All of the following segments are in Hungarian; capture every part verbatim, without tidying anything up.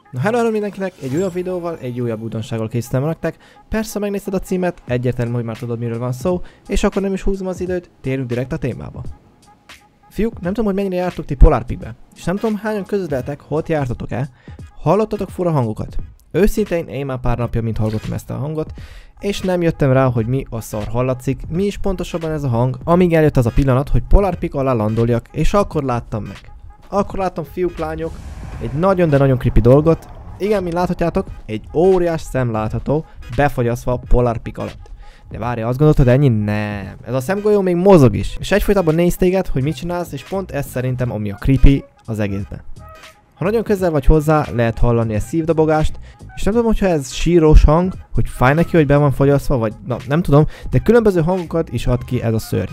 Na hello, hello mindenkinek, egy újabb videóval, egy újabb újdonsággal készítem nektek. Persze megnézted a címet, egyértelmű, hogy már tudod, miről van szó, és akkor nem is húzom az időt, térjünk direkt a témába. Fiúk, nem tudom, hogy mennyire jártok ti Polar Peakbe, és nem tudom, hányan közületek, hol jártatok-e, hallottatok fura hangokat. Őszintén én már pár napja, mint hallgatom ezt a hangot, és nem jöttem rá, hogy mi a szar hallatszik, mi is pontosabban ez a hang, amíg eljött az a pillanat, hogy Polar Peak alá landoljak, és akkor láttam meg. Akkor láttam, fiúk, lányok, egy nagyon, de nagyon creepy dolgot. Igen, mint láthatjátok, egy óriás szem látható, befagyasztva a Polar Peak alatt. De várj, azt gondoltad, ennyi? Nem. Ez a szemgolyó még mozog is. És egyfolytában néz téged, hogy mit csinálsz, és pont ez szerintem, ami a creepy az egészben. Ha nagyon közel vagy hozzá, lehet hallani egy szívdobogást, és nem tudom, hogyha ez sírós hang, hogy fáj neki, hogy be van fagyasztva, vagy na, nem tudom, de különböző hangokat is ad ki ez a szörny.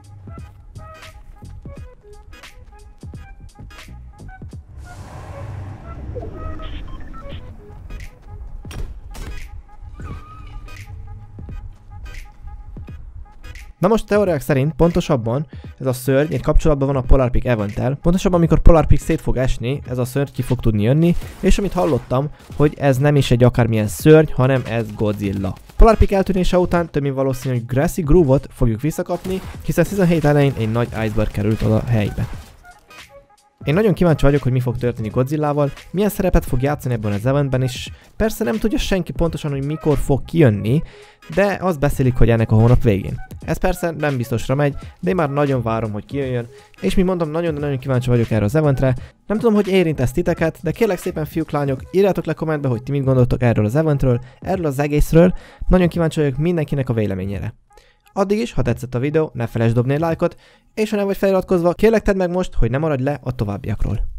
Na most teóriák szerint pontosabban ez a szörny egy kapcsolatban van a Polar Peak Eventtel, pontosabban amikor Polar Peak szét fog esni, ez a szörny ki fog tudni jönni, és amit hallottam, hogy ez nem is egy akármilyen szörny, hanem ez Godzilla. Polar Peak eltűnése után több mint valószínű, hogy Grassy Groove-ot fogjuk visszakapni, hiszen tizenhét elején egy nagy iceberg került oda a helybe. Én nagyon kíváncsi vagyok, hogy mi fog történni Godzillával, milyen szerepet fog játszani ebben az eventben, és persze nem tudja senki pontosan, hogy mikor fog kijönni, de azt beszélik, hogy ennek a hónap végén. Ez persze nem biztosra megy, de én már nagyon várom, hogy kijöjjön, és mi mondom, nagyon-nagyon kíváncsi vagyok erre az eventre. Nem tudom, hogy érint ez titeket, de kérlek szépen, fiúk, lányok, írjátok le kommentbe, hogy ti mit gondoltok erről az eventről, erről az egészről. Nagyon kíváncsi vagyok mindenkinek a véleményére. Addig is, ha tetszett a videó, ne felejtsd dobni egy lájkot, és ha nem vagy feliratkozva, kérlek tedd meg most, hogy ne maradj le a továbbiakról.